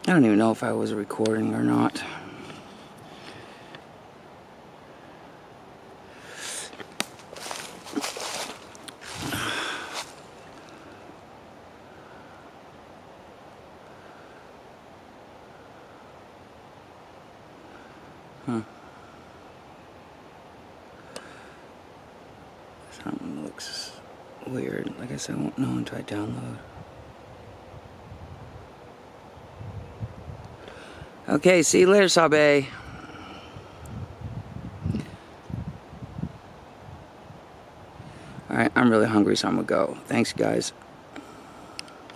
I don't even know if I was recording or not. Something looks weird. I guess I won't know until I download. Okay, see you later, SABE. Alright, I'm really hungry, so I'm gonna go. Thanks, guys.